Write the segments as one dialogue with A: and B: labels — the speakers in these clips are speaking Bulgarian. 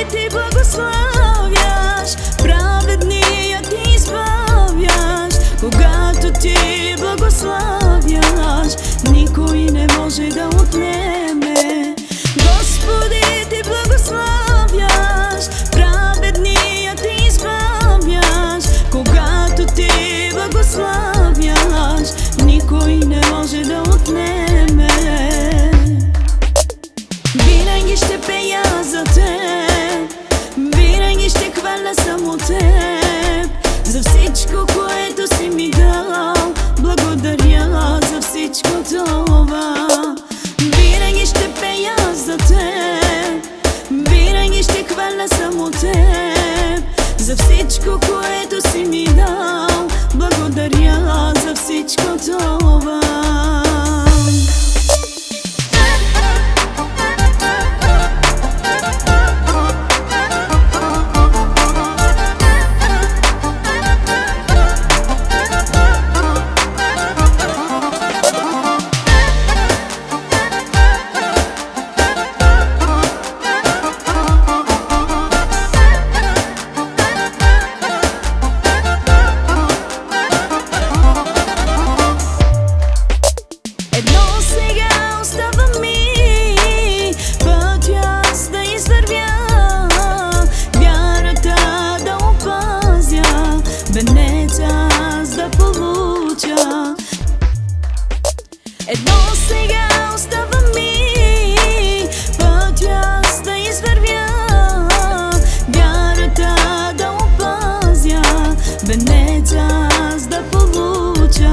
A: ти благославяш, праведния ти избавяш. Когато ти благославяш, никой не може да отнеме. Господи, ти благославяш, праведния ти избавяш. Когато ти благославяш, никой не може да отнеме. Винаги ще пея за теб, винаги ще хваля само теб. За всичко, което си ми дал, благодаря за всичко това. Винаги ще пея за теб, винаги ще хваля само теб. За всичко, което си ми дал, благодаря за всичко това. Едно сега остава ми, път аз да извървя, вярата да опазя, венец аз да получа.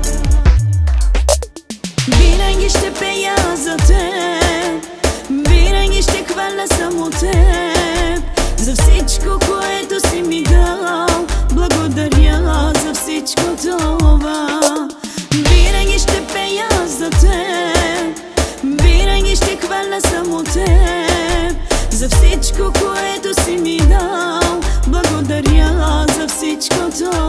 A: Винаги ще пея за теб, винаги ще хваля само теб. За всичко, което си ми дал, благодаря за всичко това. Винаги ще пея за теб, винаги ще хваля само теб. За всичко, което си ми дал, благодаря за всичко това.